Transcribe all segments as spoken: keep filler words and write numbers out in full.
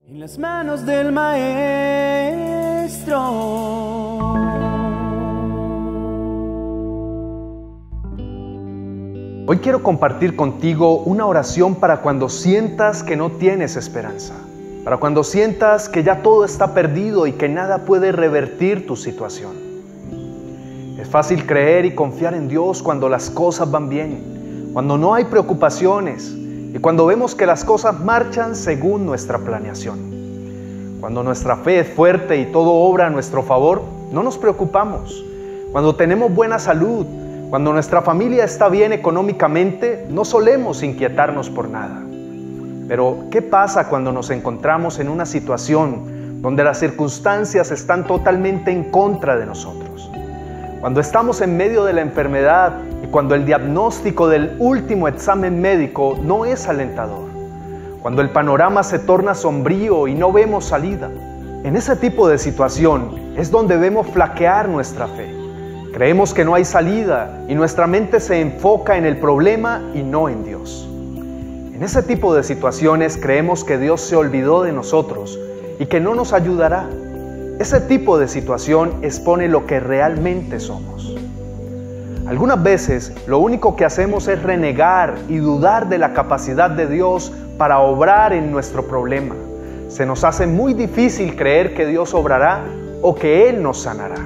En las manos del Maestro. Hoy quiero compartir contigo una oración para cuando sientas que no tienes esperanza, para cuando sientas que ya todo está perdido y que nada puede revertir tu situación. Es fácil creer y confiar en Dios cuando las cosas van bien, cuando no hay preocupaciones y cuando vemos que las cosas marchan según nuestra planeación. Cuando nuestra fe es fuerte y todo obra a nuestro favor, no nos preocupamos. Cuando tenemos buena salud, cuando nuestra familia está bien económicamente, no solemos inquietarnos por nada. Pero, ¿qué pasa cuando nos encontramos en una situación donde las circunstancias están totalmente en contra de nosotros? Cuando estamos en medio de la enfermedad y cuando el diagnóstico del último examen médico no es alentador. Cuando el panorama se torna sombrío y no vemos salida. En ese tipo de situación es donde vemos flaquear nuestra fe. Creemos que no hay salida y nuestra mente se enfoca en el problema y no en Dios. En ese tipo de situaciones creemos que Dios se olvidó de nosotros y que no nos ayudará. Ese tipo de situación expone lo que realmente somos. Algunas veces lo único que hacemos es renegar y dudar de la capacidad de Dios para obrar en nuestro problema. Se nos hace muy difícil creer que Dios obrará o que Él nos sanará.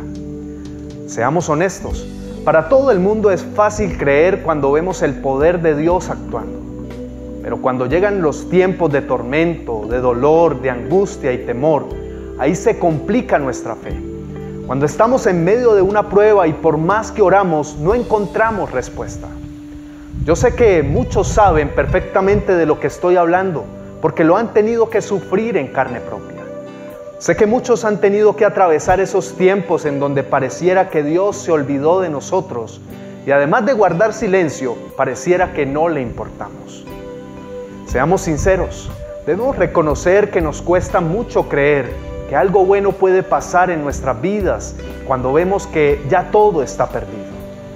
Seamos honestos, para todo el mundo es fácil creer cuando vemos el poder de Dios actuando. Pero cuando llegan los tiempos de tormento, de dolor, de angustia y temor, ahí se complica nuestra fe. Cuando estamos en medio de una prueba y por más que oramos, no encontramos respuesta. Yo sé que muchos saben perfectamente de lo que estoy hablando, porque lo han tenido que sufrir en carne propia. Sé que muchos han tenido que atravesar esos tiempos en donde pareciera que Dios se olvidó de nosotros y además de guardar silencio, pareciera que no le importamos. Seamos sinceros, debemos reconocer que nos cuesta mucho creer que algo bueno puede pasar en nuestras vidas cuando vemos que ya todo está perdido.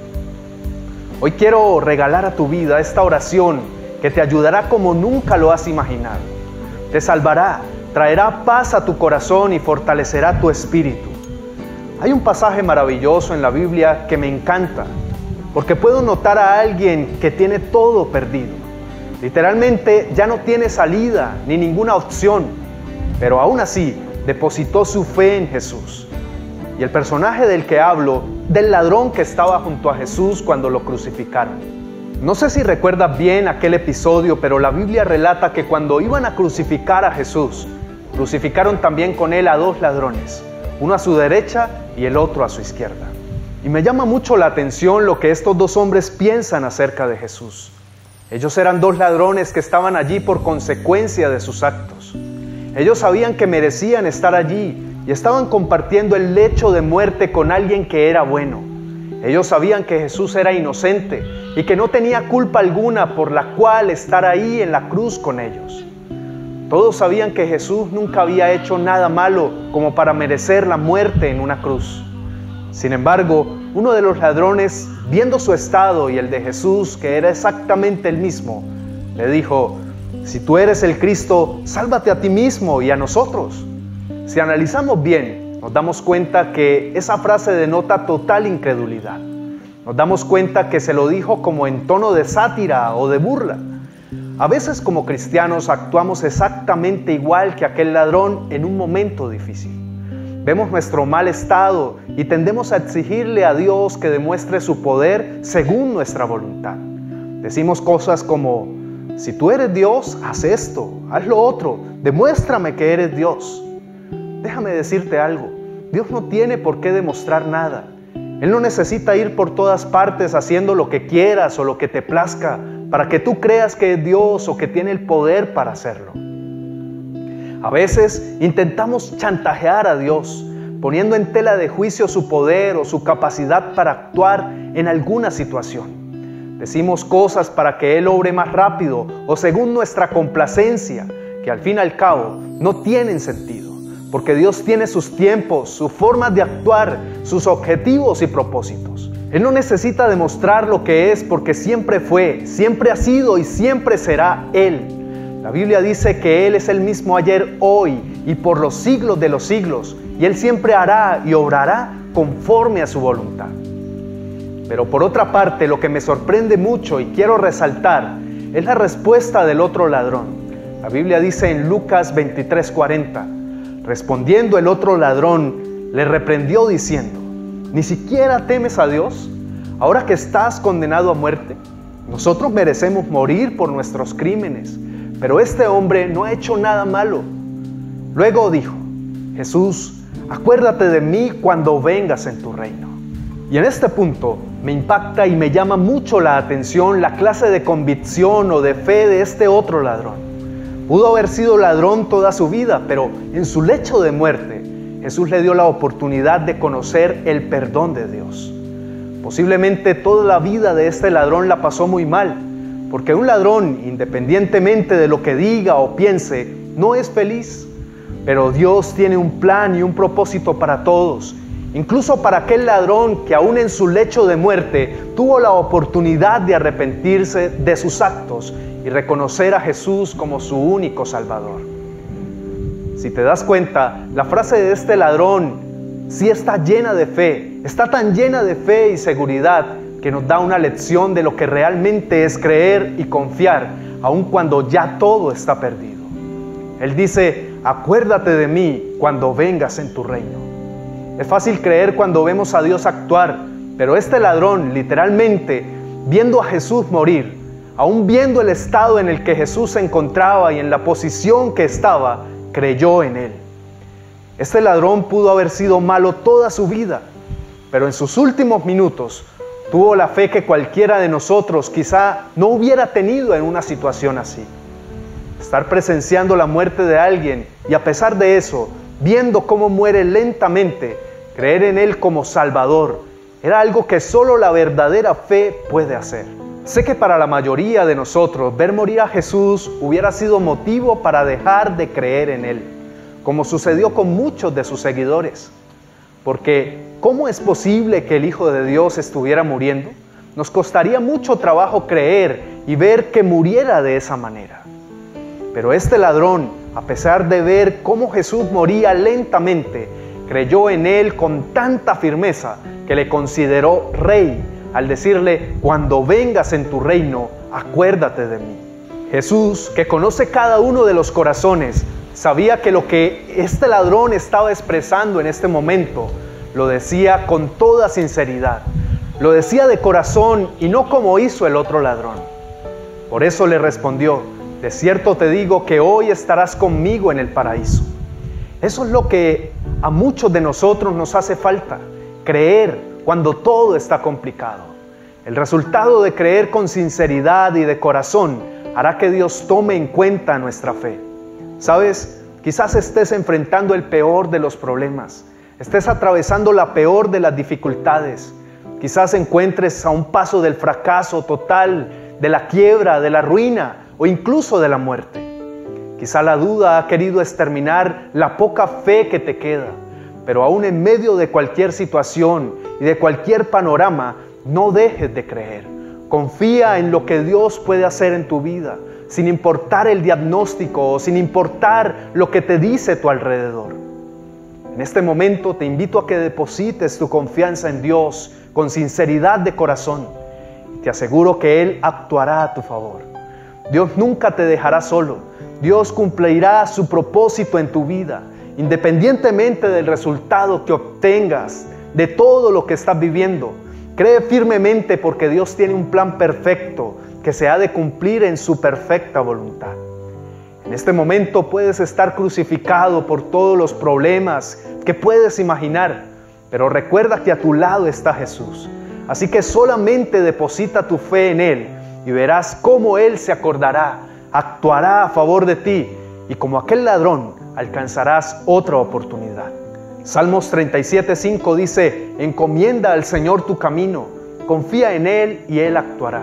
Hoy quiero regalar a tu vida esta oración que te ayudará como nunca lo has imaginado. Te salvará, traerá paz a tu corazón y fortalecerá tu espíritu. Hay un pasaje maravilloso en la Biblia que me encanta, porque puedo notar a alguien que tiene todo perdido. Literalmente ya no tiene salida ni ninguna opción, pero aún así depositó su fe en Jesús. Y el personaje del que hablo, del ladrón que estaba junto a Jesús cuando lo crucificaron. No sé si recuerdas bien aquel episodio, pero la Biblia relata que cuando iban a crucificar a Jesús, crucificaron también con él a dos ladrones, uno a su derecha y el otro a su izquierda. Y me llama mucho la atención lo que estos dos hombres piensan acerca de Jesús. Ellos eran dos ladrones que estaban allí por consecuencia de sus actos. Ellos sabían que merecían estar allí y estaban compartiendo el lecho de muerte con alguien que era bueno. Ellos sabían que Jesús era inocente y que no tenía culpa alguna por la cual estar ahí en la cruz con ellos. Todos sabían que Jesús nunca había hecho nada malo como para merecer la muerte en una cruz. Sin embargo, uno de los ladrones, viendo su estado y el de Jesús, que era exactamente el mismo, le dijo: si tú eres el Cristo, sálvate a ti mismo y a nosotros. Si analizamos bien, nos damos cuenta que esa frase denota total incredulidad. Nos damos cuenta que se lo dijo como en tono de sátira o de burla. A veces como cristianos actuamos exactamente igual que aquel ladrón en un momento difícil. Vemos nuestro mal estado y tendemos a exigirle a Dios que demuestre su poder según nuestra voluntad. Decimos cosas como: si tú eres Dios, haz esto, haz lo otro, demuéstrame que eres Dios. Déjame decirte algo, Dios no tiene por qué demostrar nada. Él no necesita ir por todas partes haciendo lo que quieras o lo que te plazca para que tú creas que es Dios o que tiene el poder para hacerlo. A veces intentamos chantajear a Dios, poniendo en tela de juicio su poder o su capacidad para actuar en alguna situación. Decimos cosas para que Él obre más rápido o según nuestra complacencia, que al fin y al cabo no tienen sentido, porque Dios tiene sus tiempos, sus formas de actuar, sus objetivos y propósitos. Él no necesita demostrar lo que es porque siempre fue, siempre ha sido y siempre será Él. La Biblia dice que Él es el mismo ayer, hoy y por los siglos de los siglos, y Él siempre hará y obrará conforme a su voluntad. Pero por otra parte, lo que me sorprende mucho y quiero resaltar es la respuesta del otro ladrón. La Biblia dice en Lucas veintitrés cuarenta, respondiendo el otro ladrón, le reprendió diciendo: ¿ni siquiera temes a Dios, ahora que estás condenado a muerte? Nosotros merecemos morir por nuestros crímenes, pero este hombre no ha hecho nada malo. Luego dijo: Jesús, acuérdate de mí cuando vengas en tu reino. Y en este punto me impacta y me llama mucho la atención la clase de convicción o de fe de este otro ladrón. Pudo haber sido ladrón toda su vida, pero en su lecho de muerte, Jesús le dio la oportunidad de conocer el perdón de Dios. Posiblemente toda la vida de este ladrón la pasó muy mal, porque un ladrón, independientemente de lo que diga o piense, no es feliz. Pero Dios tiene un plan y un propósito para todos, incluso para aquel ladrón que aún en su lecho de muerte tuvo la oportunidad de arrepentirse de sus actos y reconocer a Jesús como su único Salvador. Si te das cuenta, la frase de este ladrón sí está llena de fe, está tan llena de fe y seguridad que nos da una lección de lo que realmente es creer y confiar, aun cuando ya todo está perdido. Él dice: acuérdate de mí cuando vengas en tu reino. Es fácil creer cuando vemos a Dios actuar, pero este ladrón, literalmente, viendo a Jesús morir, aún viendo el estado en el que Jesús se encontraba y en la posición que estaba, creyó en Él. Este ladrón pudo haber sido malo toda su vida, pero en sus últimos minutos tuvo la fe que cualquiera de nosotros quizá no hubiera tenido en una situación así. Estar presenciando la muerte de alguien y a pesar de eso, viendo cómo muere lentamente, creer en Él como Salvador, era algo que solo la verdadera fe puede hacer. Sé que para la mayoría de nosotros, ver morir a Jesús hubiera sido motivo para dejar de creer en Él, como sucedió con muchos de sus seguidores. Porque, ¿cómo es posible que el Hijo de Dios estuviera muriendo? Nos costaría mucho trabajo creer y ver que muriera de esa manera. Pero este ladrón, a pesar de ver cómo Jesús moría lentamente, creyó en Él con tanta firmeza que le consideró rey al decirle: cuando vengas en tu reino, acuérdate de mí. Jesús, que conoce cada uno de los corazones, sabía que lo que este ladrón estaba expresando en este momento, lo decía con toda sinceridad. Lo decía de corazón y no como hizo el otro ladrón. Por eso le respondió: de cierto te digo que hoy estarás conmigo en el paraíso. Eso es lo que a muchos de nosotros nos hace falta, creer cuando todo está complicado. El resultado de creer con sinceridad y de corazón hará que Dios tome en cuenta nuestra fe. ¿Sabes? Quizás estés enfrentando el peor de los problemas, estés atravesando la peor de las dificultades, quizás encuentres a un paso del fracaso total, de la quiebra, de la ruina o incluso de la muerte. Quizá la duda ha querido exterminar la poca fe que te queda, pero aún en medio de cualquier situación y de cualquier panorama, no dejes de creer. Confía en lo que Dios puede hacer en tu vida, sin importar el diagnóstico o sin importar lo que te dice tu alrededor. En este momento te invito a que deposites tu confianza en Dios con sinceridad de corazón. Te aseguro que Él actuará a tu favor. Dios nunca te dejará solo. Dios cumplirá su propósito en tu vida, independientemente del resultado que obtengas, de todo lo que estás viviendo. Cree firmemente porque Dios tiene un plan perfecto que se ha de cumplir en su perfecta voluntad. En este momento puedes estar crucificado por todos los problemas que puedes imaginar, pero recuerda que a tu lado está Jesús. Así que solamente deposita tu fe en Él y verás cómo Él se acordará, actuará a favor de ti y como aquel ladrón alcanzarás otra oportunidad. Salmos treinta y siete cinco dice: encomienda al Señor tu camino, confía en Él y Él actuará.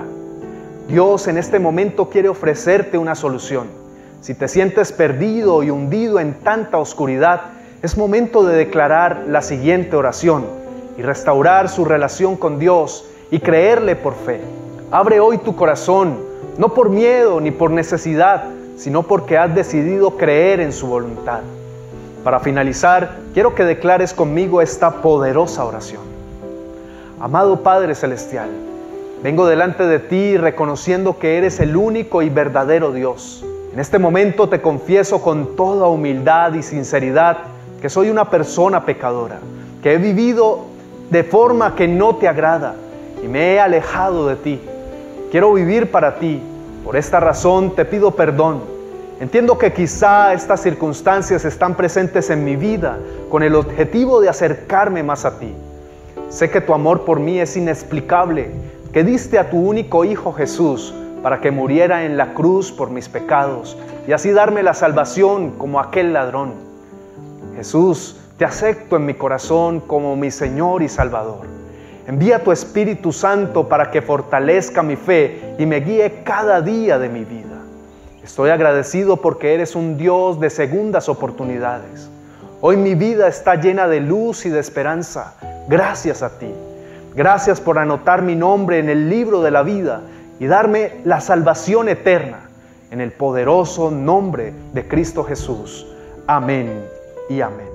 Dios en este momento quiere ofrecerte una solución. Si te sientes perdido y hundido en tanta oscuridad, es momento de declarar la siguiente oración y restaurar su relación con Dios y creerle por fe. Abre hoy tu corazón, no por miedo ni por necesidad, sino porque has decidido creer en su voluntad. Para finalizar, quiero que declares conmigo esta poderosa oración. Amado Padre Celestial, vengo delante de ti reconociendo que eres el único y verdadero Dios. En este momento te confieso con toda humildad y sinceridad que soy una persona pecadora, que he vivido de forma que no te agrada y me he alejado de ti. Quiero vivir para ti. Por esta razón te pido perdón. Entiendo que quizá estas circunstancias están presentes en mi vida con el objetivo de acercarme más a ti. Sé que tu amor por mí es inexplicable, que diste a tu único Hijo Jesús para que muriera en la cruz por mis pecados y así darme la salvación como aquel ladrón. Jesús, te acepto en mi corazón como mi Señor y Salvador. Envía tu Espíritu Santo para que fortalezca mi fe y me guíe cada día de mi vida. Estoy agradecido porque eres un Dios de segundas oportunidades. Hoy mi vida está llena de luz y de esperanza, gracias a ti. Gracias por anotar mi nombre en el libro de la vida y darme la salvación eterna en el poderoso nombre de Cristo Jesús. Amén y amén.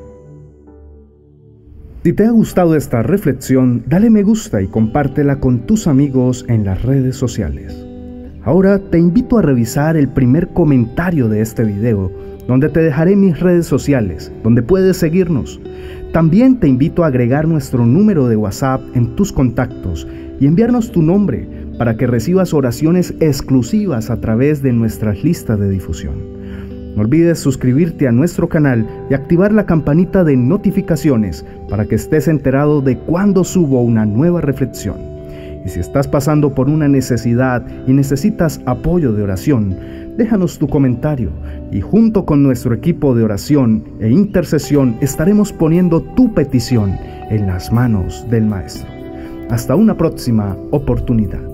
Si te ha gustado esta reflexión, dale me gusta y compártela con tus amigos en las redes sociales. Ahora te invito a revisar el primer comentario de este video, donde te dejaré mis redes sociales, donde puedes seguirnos. También te invito a agregar nuestro número de WhatsApp en tus contactos y enviarnos tu nombre para que recibas oraciones exclusivas a través de nuestras listas de difusión. No olvides suscribirte a nuestro canal y activar la campanita de notificaciones para que estés enterado de cuando subo una nueva reflexión. Y si estás pasando por una necesidad y necesitas apoyo de oración, déjanos tu comentario y junto con nuestro equipo de oración e intercesión estaremos poniendo tu petición en las manos del Maestro. Hasta una próxima oportunidad.